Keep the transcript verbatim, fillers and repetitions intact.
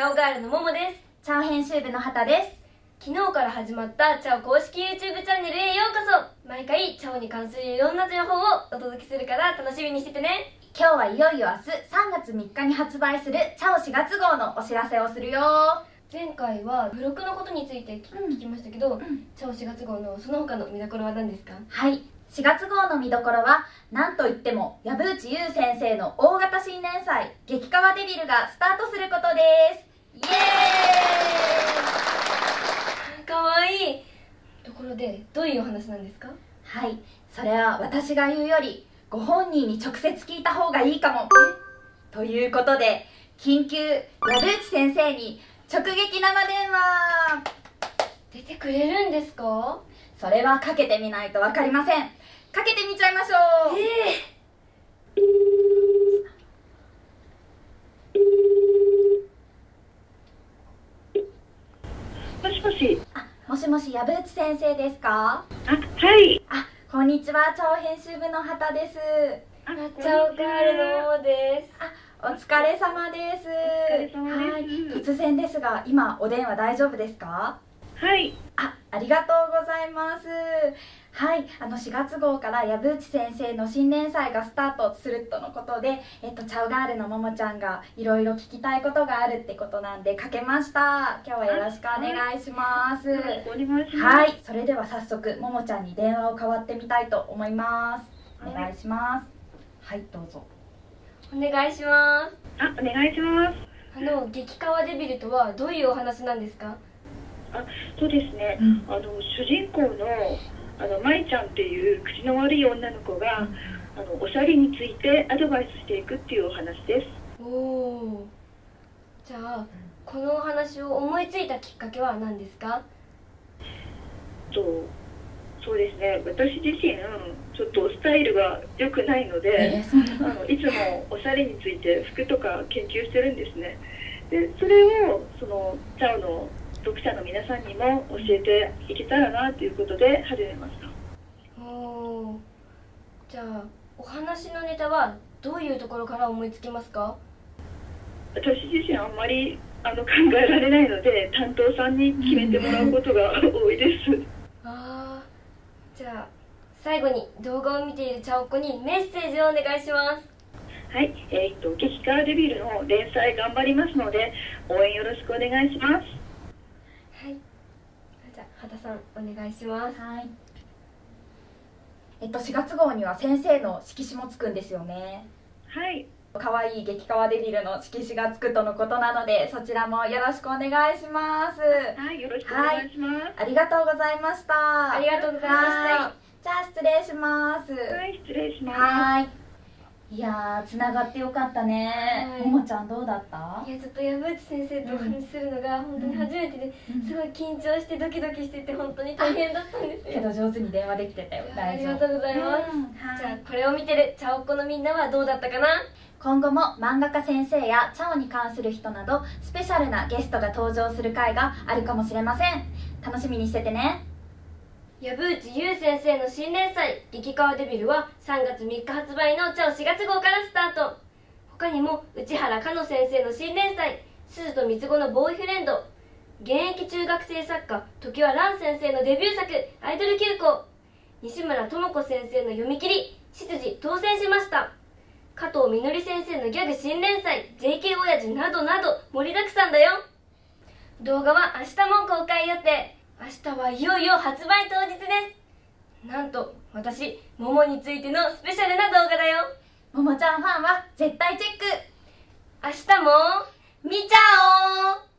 チャオガールのももです。 チャオ編集部の畑です。 昨日から始まったチャオ公式 YouTube チャンネルへようこそ。毎回チャオに関するいろんな情報をお届けするから楽しみにしててね。 今日はいよいよ明日さんがつみっかに発売するチャオしがつ号のお知らせをするよ。 前回はブログのことについて聞,、 うん、 聞きましたけど、 うん、 チャオしがつ号のその他の見どころは何ですか？ はい、しがつ号の見どころはなんといっても藪内優先生の大型新連載「激カワデビル」がスタートすることです。イエーイ。 かわいい。ところでどういうお話なんですか？ はい、それは私が言うよりご本人に直接聞いた方がいいかも。えということで緊急藪内先生に直撃生電話。 出てくれるんですか？ それはかけてみないと分かりません。かけてみちゃいましょう。 ええー、もしもし。 あ、もしもし藪内先生ですか？ あ、はい。 あ、こんにちは、チャオ編集部の畑です。 あ、チャオガールのももです。 あ、お疲れ様です。 お疲れ様です。 はい、突然ですが今お電話大丈夫ですか？ はい。 あ、ありがとうございます。はい、あのしがつ号から藪内先生の新連載がスタートするとのことで、えっと、チャオガールのももちゃんがいろいろ聞きたいことがあるってことなんでかけました。今日はよろしくお願いします。 よろしくお願いします。 はい、それでは早速ももちゃんに電話を代わってみたいと思います。お願いします。はい、はい、どうぞ。 お願いします。 あ、お願いします。 あの激カワデビルとはどういうお話なんですか？ あ、そうですね、うん、あの主人公のあの舞ちゃんっていう口の悪い女の子が、うん、あのおしゃれについてアドバイスしていくっていうお話です。 おお。じゃあこのお話を思いついたきっかけは何ですか？ とそうですね、私自身ちょっとスタイルが良くないので、えー、あのいつもおしゃれについて服とか研究してるんですね。でそれをそのチャオの読者の皆さんにも教えていけたらなということで始めました。 おー。じゃあお話のネタはどういうところから思いつきますか？ 私自身あんまりあの考えられないので担当さんに決めてもらうことが多いです。 あー、じゃあ最後に動画を見ているチャオコにメッセージをお願いします。 はい、えー、っと激カワデビルの連載頑張りますので応援よろしくお願いします。 はい、じゃあ畑さんお願いします。 はい。えっとしがつ号には先生の色紙もつくんですよね。 はい。 可愛い激カワデビルの色紙がつくとのことなのでそちらもよろしくお願いします。 はい、よろしくお願いします。はい、 ありがとうございました。 ありがとうございました。 じゃあ失礼します。 はい、失礼します。 はい。いやー、つながってよかったね。ももちゃんどうだった？ いや、ちょっと藪内先生とお話しするのが本当に初めてで、うん、すごい緊張してドキドキしてて本当に大変だったんですよ。 けど上手に電話できてたよ。 ありがとうございます。うん、はい、じゃあこれを見てるチャオっ子のみんなはどうだったかな？ 今後も漫画家先生やチャオに関する人などスペシャルなゲストが登場する回があるかもしれません。楽しみにしててね。 藪内優先生の新連載「激カワデビル」はさんがつみっか発売のチャオしがつ号からスタート。他にも内原香乃先生の新連載「鈴と三つ子のボーイフレンド」、現役中学生作家常盤蘭先生のデビュー作「アイドル急行」、西村智子先生の読み切り「執事当選しました」、加藤みのり先生のギャグ新連載「ジェイケー 親父」などなど盛りだくさんだよ。動画は明日も公開予定。明日はいよいよ発売当日です。なんと私ももについてのスペシャルな動画だよ。 ももちゃんファンは絶対チェック。 明日も見ちゃおう。